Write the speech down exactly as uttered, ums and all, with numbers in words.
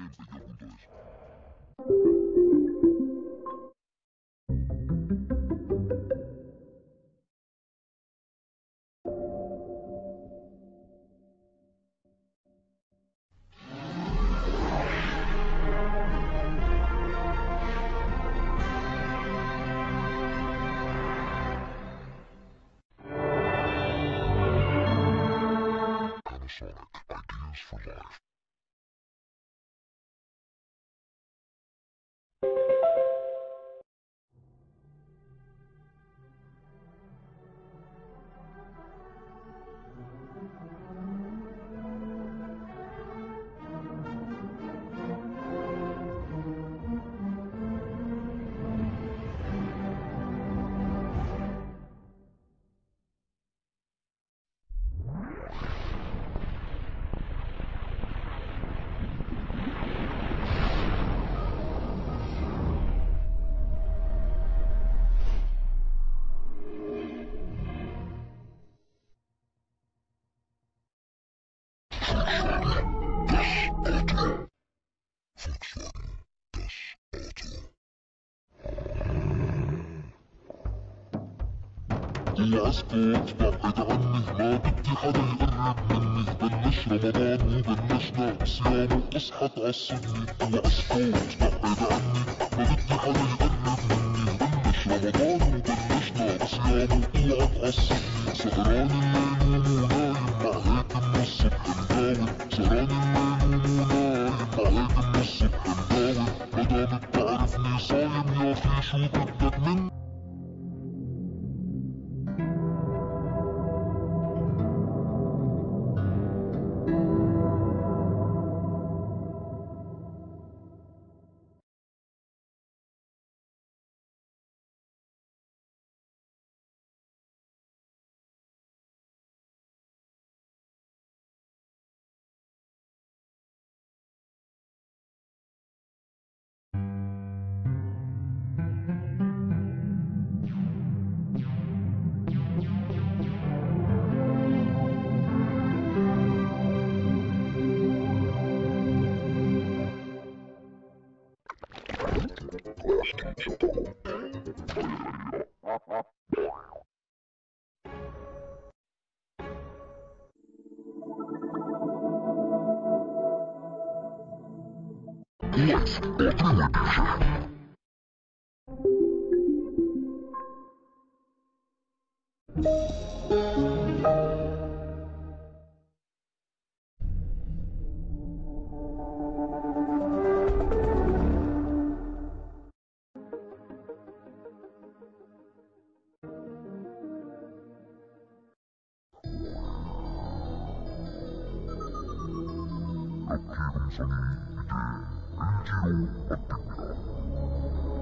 punto es. Panasonic, ideas for life. العسكر بعد عني ما بدي حدا يقرب مني بلش رمضان وبلشنا صيام اصحى تعصبني العسكر بعد عني ما بدي حدا يقرب مني بلش رمضان وبلشنا صيام اوعى تعصبني سهران الليل ومو نايم مع هيك من الصبح مداوم سهران الليل ومو نايم مع هيك من الصبح مداوم مدام بتعرفني صايم يا اخي شو بدك مني Let's go through it. Aquí vamos a mí, y te, el giro a